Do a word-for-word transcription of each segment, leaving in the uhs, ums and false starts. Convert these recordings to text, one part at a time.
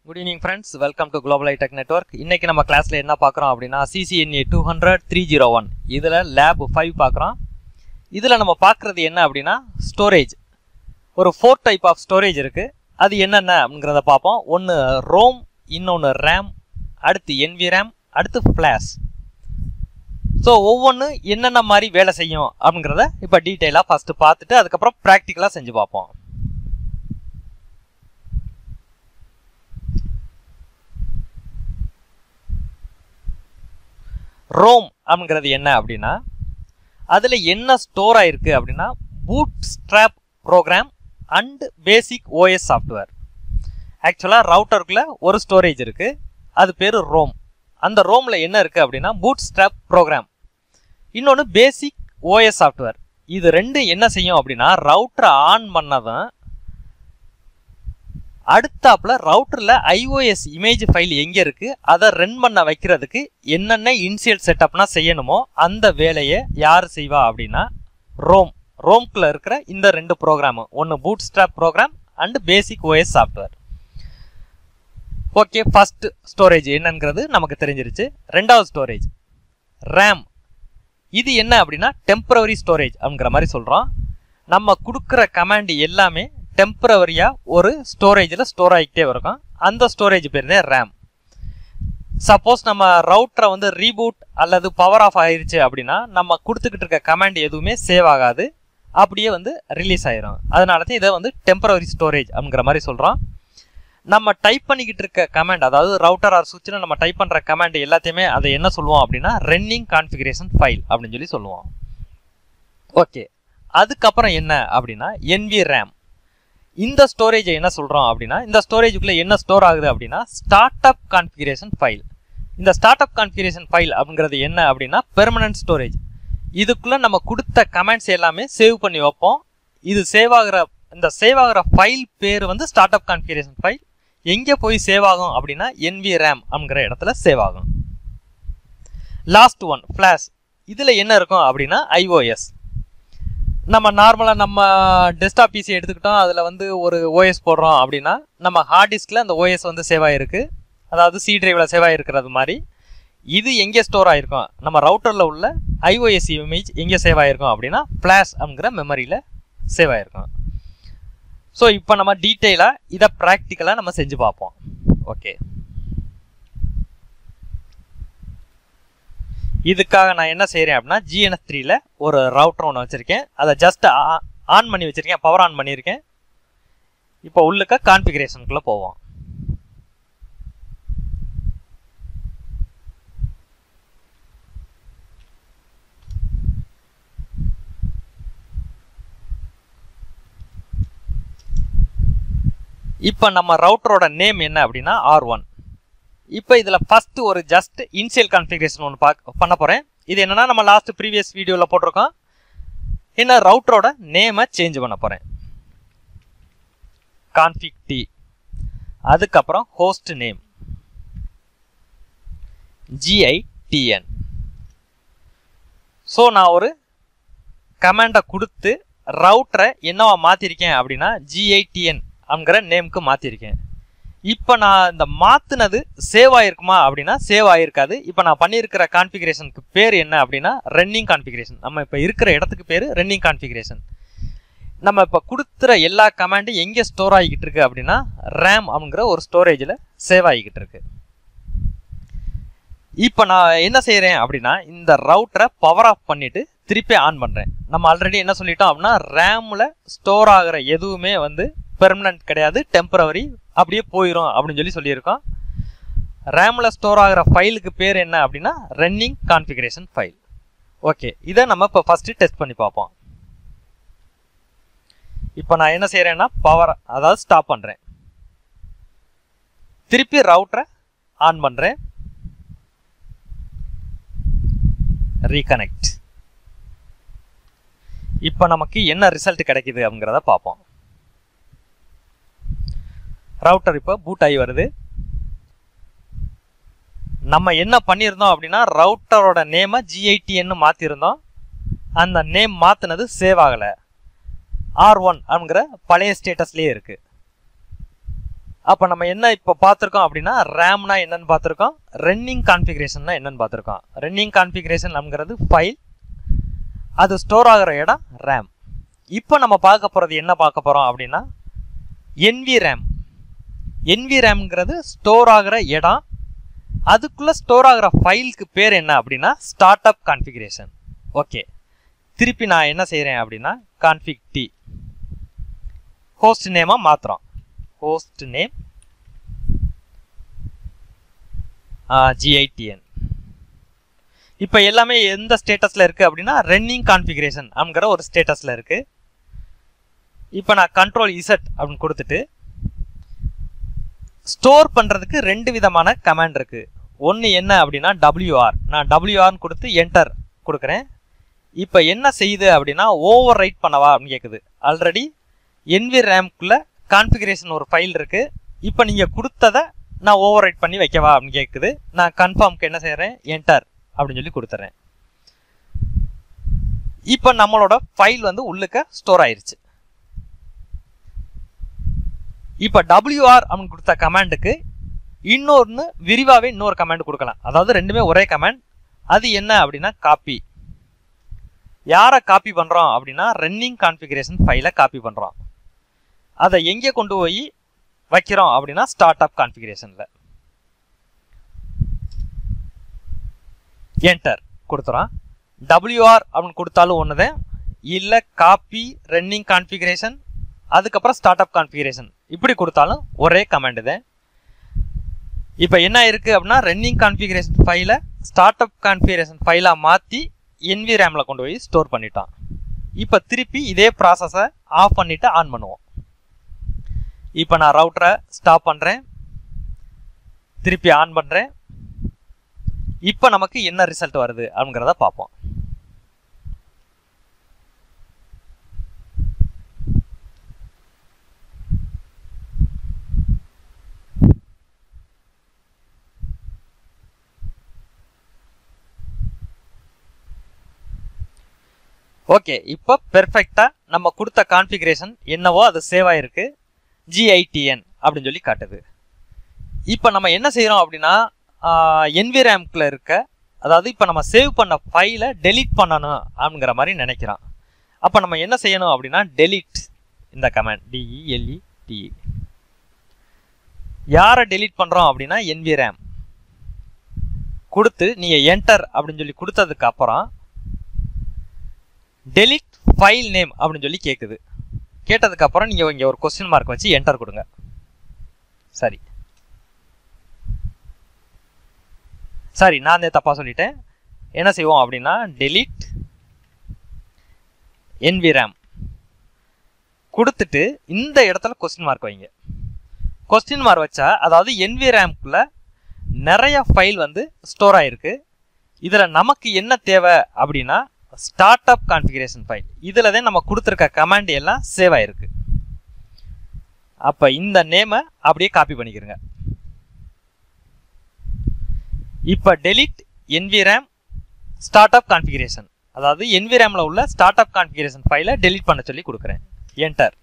Good evening friends, welcome to Global I Tech Network. இன்னைக்கு நம்ம கிளாஸ்ல என்ன பார்க்கறோம் அப்படினா C C N A two hundred three oh one இதுல lab five பார்க்கறோம். இதுல நம்ம பார்க்கிறது என்ன அப்படினா storage. ஒரு four type of storage இருக்கு. அது என்னென்ன அப்படிங்கறத பாப்போம். ஒன்னு ROM, இன்னொன்னு RAM, அடுத்து N V RAM, அடுத்து flash. சோ ஒவ்வொன்னு என்னென்ன மாதிரி வேலை செய்யும் அப்படிங்கறத இப்ப டீடைலா ஃபர்ஸ்ட் பார்த்துட்டு அதுக்கு அப்புறம் பிராக்டிகலா செஞ்சு பாப்போம். ROM அப்படிங்கிறது என்ன அப்படின்னா அதுல என்ன ஸ்டோர் ஆயிருக்கு அப்படின்னா bootstrap program and basic O S software. ஆக்சுவலா ரவுட்டருக்குள்ள ஒரு ஸ்டோரேஜ் இருக்கு, அது பேரு ROM. அந்த ROMல என்ன இருக்கு அப்படின்னா bootstrap program, இன்னொன்னு basic O S software. இது ரெண்டும் என்ன செய்யும் அப்படின்னா ரவுட்டரை ஆன் பண்ணதும் அடுத்தாப்புல ரவுட்டர்ல I O S image file எங்க இருக்கு அதை ரன் பண்ண வைக்கிறதுக்கு என்னென்ன இனிஷியல் செட்டப்னா செய்யணுமோ அந்த வேலையை யார் செய்வா அப்படின்னா ROM. ROMக்குள்ள இருக்கிற இந்த ரெண்டு ப்ரோக்ராம், ஒன்னு bootstrap program and basic O S software. Okay, first storage என்னங்கிறது நமக்கு தெரிஞ்சிருச்சு. ரெண்டாவது ஸ்டோரேஜ் RAM. இது என்ன அப்படின்னா டெம்பரரி ஸ்டோரேஜ் அப்படிங்கிற மாதிரி சொல்றோம். நம்ம கொடுக்குற கமாண்ட் எல்லாமே டெம்பரரியா ஒரு ஸ்டோரேஜ்ல ஸ்டோர் ஆகிட்டே இருக்கும். அந்த ஸ்டோரேஜ் பேர் தான் RAM. சப்போஸ் நம்ம ரவுட்டரை வந்து ரீபூட் அல்லது பவர் ஆஃப் ஆயிருச்சு அப்படின்னா நம்ம கொடுத்துக்கிட்டு இருக்க கமாண்ட் எதுவுமே சேவ் ஆகாது, அப்படியே வந்து ரிலீஸ் ஆயிரும். அதனால தான் இதை வந்து டெம்பரரி ஸ்டோரேஜ் அப்படிங்கிற மாதிரி சொல்றோம். நம்ம டைப் பண்ணிக்கிட்டு இருக்க கமாண்ட், அதாவது ரவுட்டர் ஆர் சுவிட்ச்ல நம்ம டைப் பண்ற கமாண்ட் எல்லாத்தையுமே அதை என்ன சொல்லுவோம் அப்படின்னா ரன்னிங் கான்ஃபிகரேஷன் ஃபைல் அப்படின்னு சொல்லி சொல்லுவோம். ஓகே, அதுக்கப்புறம் என்ன அப்படின்னா N V RAM. இந்த ஸ்டோரேஜ் என்ன சொல்றோம் அப்படின்னா இந்த ஸ்டோரேஜுக்குள்ள என்ன ஸ்டோர் ஆகுது அப்படின்னா ஸ்டார்ட் அப் கான்ஃபிகரேஷன் ஃபைல். இந்த ஸ்டார்ட் அப் கான்ஃபிகரேஷன் ஃபைல் அப்படிங்கிறது என்ன அப்படின்னா பெர்மனன்ட் ஸ்டோரேஜ். இதுக்குள்ள நம்ம கொடுத்த கமெண்ட்ஸ் எல்லாமே சேவ் பண்ணி வைப்போம். இது சேவ் ஆகிற இந்த சேவ் ஆகிற ஃபைல் பேர் வந்து ஸ்டார்ட் அப் கான்ஃபிகரேஷன் ஃபைல். எங்க போய் சேவ் ஆகும் அப்படின்னா N V RAM அப்படிங்கிற இடத்துல சேவ் ஆகும். Last one flash. இதுல என்ன இருக்கும் அப்படின்னா I O S. நம்ம நார்மலாக நம்ம டெஸ்க்டாப் பிசி எடுத்துக்கிட்டோம், அதில் வந்து ஒரு ஓஎஸ் போடுறோம் அப்படின்னா நம்ம ஹார்ட் டிஸ்கில் அந்த ஓஎஸ் வந்து சேவ் ஆகிருக்கு, அதாவது சி டிரைவில் சேவ் ஆகிருக்கிறது மாதிரி இது எங்கே ஸ்டோர் ஆகிருக்கும், நம்ம ரவுட்டரில் உள்ள I O S இமேஜ் எங்கே சேவ் ஆகிருக்கும் அப்படின்னா ஃப்ளாஷ் அப்படிங்கிற மெமரியில் சேவ் ஆகிருக்கும். ஸோ இப்போ நம்ம டீட்டெயிலாக இதை ப்ராக்டிக்கலாக நம்ம செஞ்சு பார்ப்போம். ஓகே, இதுக்காக நான் என்ன செய்கிறேன் அப்படின்னா G N S three ல ஒரு ரவுட்டர் ஒன்று வச்சுருக்கேன். அதை ஜஸ்ட் ஆன் பண்ணி வச்சுருக்கேன், பவர் ஆன் பண்ணியிருக்கேன். இப்போ உள்ளுக்க கான்ஃபிகரேஷனுக்குள்ளே போவோம். இப்போ நம்ம ரவுட்டரோட நேம் என்ன அப்படின்னா R one. இப்போ இதில் ஃபர்ஸ்ட் ஒரு ஜஸ்ட் இனிஷியல் கான்ஃபிகரேஷன் ஒன்று பார்க்க பண்ண போகிறேன். இது என்னன்னா நம்ம லாஸ்ட் ப்ரீவியஸ் வீடியோவில் போட்டிருக்கோம். என்ன ரவுட்டரோட நேமை சேஞ்ச் பண்ண போகிறேன். கான்ஃபிக் டி, அதுக்கப்புறம் host name G I T N. So நான் ஒரு கமாண்டை கொடுத்து ரவுட்டரை என்னவா மாற்றிருக்கேன் அப்படின்னா G I T N அப்படிங்கிற நேமுக்கு மாற்றிருக்கேன். இப்போ நான் இந்த மாற்றினது சேவ் ஆகிருக்குமா அப்படின்னா சேவ் ஆகிருக்காது. இப்போ நான் பண்ணியிருக்கிற கான்ஃபிகரேஷனுக்கு பேர் என்ன அப்படின்னா ரன்னிங் கான்ஃபிகரேஷன். நம்ம இப்போ இருக்கிற இடத்துக்கு பேர் ரன்னிங் கான்ஃபிகரேஷன். நம்ம இப்போ கொடுத்துற எல்லா கமாண்டும் எங்கே ஸ்டோர் ஆகிக்கிட்டு இருக்கு அப்படின்னா RAM அப்படிங்கிற ஒரு ஸ்டோரேஜில் சேவ் ஆகிக்கிட்டு இருக்கு. இப்போ நான் என்ன செய்கிறேன் அப்படின்னா இந்த ரவுட்டரை பவர் ஆஃப் பண்ணிவிட்டு திருப்பி ஆன் பண்ணுறேன். நம்ம ஆல்ரெடி என்ன சொல்லிட்டோம் அப்படின்னா ரேமில் ஸ்டோர் ஆகிற எதுவுமே வந்து பெர்மனன்ட் கிடையாது, டெம்பரவரி, அப்படியே போயிடும் அப்படின்னு சொல்லி சொல்லியிருக்கோம். ரேம்ல ஸ்டோர் ஆகிற ஃபைலுக்கு பேர் என்ன அப்படின்னா ரன்னிங் கான்ஃபிகரேஷன் ஃபைல். ஓகே, இதை நம்ம இப்போ ஃபர்ஸ்ட் டெஸ்ட் பண்ணி பார்ப்போம். இப்போ நான் என்ன செய்யறேன்னா பவர், அதாவது ஸ்டாப் பண்றேன், திருப்பி ரவுட்டரை ஆன் பண்றேன், ரீகனெக்ட். இப்போ நமக்கு என்ன ரிசல்ட் கிடைக்குது அப்படிங்கிறத பார்ப்போம். ரவுட்டர் இப்போ பூட் ஆகி வருது. நம்ம என்ன பண்ணியிருந்தோம் அப்படின்னா ரவுட்டரோட நேமை G I T N மாற்றிருந்தோம். அந்த நேம் மாற்றினது சேவ் ஆகலை, R one அப்படிங்கிற பழைய ஸ்டேட்டஸ்லேயே இருக்கு. அப்போ நம்ம என்ன இப்போ பார்த்துருக்கோம் அப்படின்னா ரேம்னா என்னன்னு பார்த்துருக்கோம், ரன்னிங் கான்ஃபிகரேஷன்னா என்னன்னு பார்த்துருக்கோம். ரன்னிங் கான்ஃபிகரேஷன் அப்படிங்கிறது ஃபைல், அது ஸ்டோர் ஆகிற இடம் ரேம். இப்போ நம்ம பார்க்க போகிறது என்ன பார்க்க போகிறோம் அப்படின்னா என்வி ரேம். என்வி ரேம்ங்கிறது ஸ்டோர் ஆகிற இடம், அதுக்குள்ளே ஸ்டோர் ஆகிற ஃபைலுக்கு பேர் என்ன அப்படின்னா ஸ்டார்ட் அப் கான்ஃபிகரேஷன். ஓகே, திருப்பி நான் என்ன செய்கிறேன் அப்படின்னா கான்ஃபிக் டி ஹோஸ்ட் நேமாக மாற்றுறோம். Host name GITN. இப்போ எல்லாமே எந்த ஸ்டேட்டஸில் இருக்குது அப்படின்னா ரன்னிங் கான்ஃபிகரேஷன் அப்படிங்கிற ஒரு ஸ்டேட்டஸில் இருக்குது. இப்போ நான் கண்ட்ரோல் இசட் அப்படின்னு கொடுத்துட்டு ஸ்டோர் பண்ணுறதுக்கு ரெண்டு விதமான கமாண்ட் இருக்குது. ஒன்று என்ன அப்படின்னா டபிள்யூஆர். நான் டபிள்யூஆர்னு கொடுத்து என்டர் கொடுக்குறேன். இப்போ என்ன செய்யுது அப்படின்னா ஓவர் ரைட் பண்ணவா அப்படின்னு கேட்குது. ஆல்ரெடி என்வி ரேம்குள்ளே கான்ஃபிகரேஷன் ஒரு ஃபைல் இருக்குது, இப்போ நீங்கள் கொடுத்ததை நான் ஓவர் ரைட் பண்ணி வைக்கவா அப்படின்னு கேட்குது. நான் கன்ஃபார்முக்கு என்ன செய்கிறேன், என்டர் அப்படின்னு சொல்லி கொடுத்துட்றேன். இப்போ நம்மளோட ஃபைல் வந்து உள்ளுக்க ஸ்டோர் ஆயிடுச்சு. இப்போ டபிள்யூஆர் அப்படின்னு கொடுத்த கமாண்டுக்கு இன்னொன்று விரிவாகவே இன்னொரு கமாண்ட் கொடுக்கலாம். அதாவது ரெண்டுமே ஒரே கமாண்ட். அது என்ன அப்படின்னா காப்பி. யாரை காப்பி பண்ணுறோம் அப்படின்னா ரன்னிங் கான்ஃபிகரேஷன் ஃபைலை காப்பி பண்ணுறோம். அதை எங்கே கொண்டு போய் வைக்கிறோம் அப்படின்னா ஸ்டார்ட் அப் கான்ஃபிகரேஷனில். என்டர் கொடுத்துறோம். டபிள்யூஆர் அப்படின்னு கொடுத்தாலும் ஒன்று தான், இல்லை காப்பி ரன்னிங் கான்ஃபிகரேஷன் அதுக்கப்புறம் ஸ்டார்ட் அப் கான்ஃபிகரேஷன் இப்படி கொடுத்தாலும் ஒரே கமாண்டு தான். இப்போ என்ன இருக்குது அப்படின்னா ரன்னிங் கான்ஃபிகரேஷன் ஃபைலை ஸ்டார்ட் அப் கான்ஃபிகரேஷன் ஃபைலாக மாற்றி என்வி ரேமில் கொண்டு போய் ஸ்டோர் பண்ணிட்டான். இப்போ திருப்பி இதே ப்ராசஸை ஆஃப் பண்ணிவிட்டு ஆன் பண்ணுவோம். இப்போ நான் ரவுட்டரை ஸ்டாப் பண்ணுறேன், திருப்பி ஆன் பண்ணுறேன். இப்போ நமக்கு என்ன ரிசல்ட் வருது அப்படிங்கிறத பார்ப்போம். ஓகே, இப்போ பெர்ஃபெக்டாக நம்ம கொடுத்த கான்ஃபிகரேஷன் என்னவோ அது சேவ் ஆகிருக்கு, ஜிஐடிஎன் அப்படின்னு சொல்லி காட்டுது. இப்போ நம்ம என்ன செய்கிறோம் அப்படின்னா என்வி ரேம்குள்ளே இருக்க, அதாவது இப்போ நம்ம சேவ் பண்ண ஃபைலை டெலீட் பண்ணணும் அப்படிங்கிற மாதிரி நினைக்கிறோம். அப்போ நம்ம என்ன செய்யணும் அப்படின்னா டெலீட் இந்த கமாண்ட் டிஇஎல்இடி. யாரை டெலீட் பண்ணுறோம் அப்படின்னா என்வி ரேம் கொடுத்து நீங்கள் என்டர் அப்படின்னு சொல்லி கொடுத்ததுக்கு அப்புறம் டெலிட் ஃபைல் நேம் அப்படின்னு சொல்லி கேட்குது. கேட்டதுக்கு அப்புறம் நீங்கள் இங்கே ஒரு கொஸ்டின் மார்க் வச்சு என்டர் கொடுங்க. சரி சரி நான் தப்பாக சொல்லிட்டேன். என்ன செய்வோம் அப்படின்னா டெலிட் என்வி ரேம் கொடுத்துட்டு இந்த இடத்துல கொஸ்டின் மார்க் வைங்க. கொஸ்டின் மார்க் வச்சா அதாவது என்வி ரேம்குள்ள நிறைய ஃபைல் வந்து ஸ்டோர் ஆகிருக்கு. இதில் நமக்கு என்ன தேவை அப்படின்னா ஸ்டார்ட் அப் கான்ஃபிகரேஷன் ஃபைல். இதில் தான் நம்ம கொடுத்துருக்க கமாண்ட் எல்லாம் சேவ் ஆகிருக்கு. அப்போ இந்த நேமை அப்படியே காப்பி பண்ணிக்கிறங்க. இப்போ delete NV RAM start up configuration, அதாவது என்வி ரேமில் உள்ள ஸ்டார்ட் அப் கான்ஃபிகரேஷன் ஃபைலை டெலிட் பண்ண சொல்லி கொடுக்குறேன். என்டர்.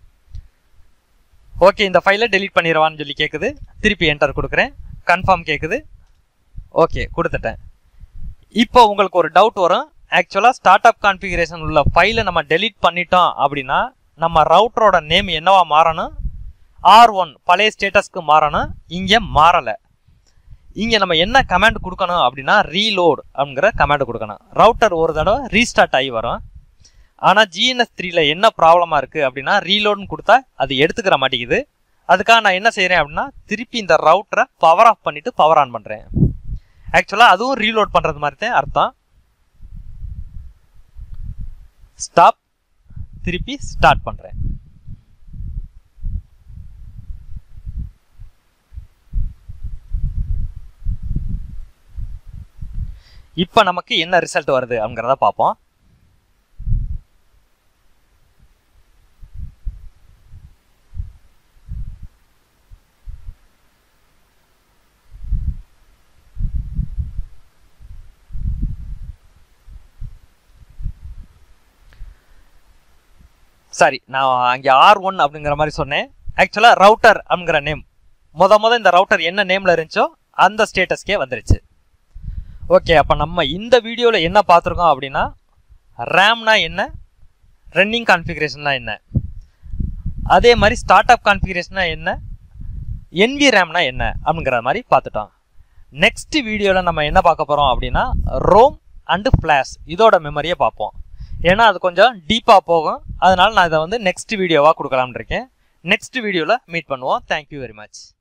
ஓகே, இந்த ஃபைலை டெலிட் பண்ணிடுவான்னு சொல்லி கேட்குது. திருப்பி என்டர் கொடுக்குறேன். கன்ஃபார்ம் கேட்குது. ஓகே கொடுத்துட்டேன். இப்போ உங்களுக்கு ஒரு டவுட் வரும், ஆக்சுவலாக ஸ்டார்ட் அப் கான்ஃபிகரேஷன் உள்ள ஃபைலை நம்ம டெலீட் பண்ணிட்டோம் அப்படின்னா நம்ம ரவுட்டரோட நேம் என்னவா மாறணும், ஆர் ஒன் பழைய ஸ்டேட்டஸ்க்கு மாறணும். இங்கே மாறலை. இங்கே நம்ம என்ன கமாண்ட் கொடுக்கணும் அப்படின்னா ரீலோட் அப்படிங்கிற கமாண்ட் கொடுக்கணும். ரவுட்டர் ஒரு தடவை ரீஸ்டார்ட் ஆகி வரும். ஆனால் ஜிஎன்எஸ் த்ரீல என்ன ப்ராப்ளமாக இருக்குது அப்படின்னா ரீலோடுன்னு கொடுத்தா அது எடுத்துக்கிற மாட்டேங்குது. அதுக்காக நான் என்ன செய்கிறேன் அப்படின்னா திருப்பி இந்த ரவுட்டரை பவர் ஆஃப் பண்ணிவிட்டு பவர் ஆன் பண்ணுறேன். ஆக்சுவலாக அதுவும் ரீலோட் பண்ணுறது மாதிரி தான் அர்த்தம். ஸ்டாப், திருப்பி ஸ்டார்ட் பண்ணுறேன். இப்போ நமக்கு என்ன ரிசல்ட் வருது அப்படிங்கிறத பார்ப்போம். சாரி, நான் அங்கே ஆர் ஒன் அப்படிங்கிற மாதிரி சொன்னேன். ஆக்சுவலாக ரவுட்டர் அப்படிங்கிற நேம் முத முத இந்த ரவுட்டர் என்ன நேமில் இருந்துச்சோ அந்த ஸ்டேட்டஸ்க்கே வந்துருச்சு. ஓகே, அப்போ நம்ம இந்த வீடியோவில் என்ன பார்த்துருக்கோம் அப்படின்னா ரேம்னா என்ன, ரன்னிங் கான்ஃபிகரேஷன்னா என்ன, அதே மாதிரி ஸ்டார்ட் அப் கான்ஃபிகரேஷனா என்ன, என்வி ரேம்னா என்ன அப்படிங்கிற மாதிரி பார்த்துட்டோம். நெக்ஸ்ட் வீடியோவில் நம்ம என்ன பார்க்க போகிறோம் அப்படின்னா ரோம் அண்டு ஃப்ளாஷ் இதோட மெமரியை பார்ப்போம். ஏன்னா அது கொஞ்சம் டீப்பாக போகும், அதனால் நான் இதை வந்து நெக்ஸ்ட் வீடியோவாக கொடுக்கலாம்னு இருக்கேன். நெக்ஸ்ட் வீடியோவில் மீட் பண்ணுவோம். Thank you very much.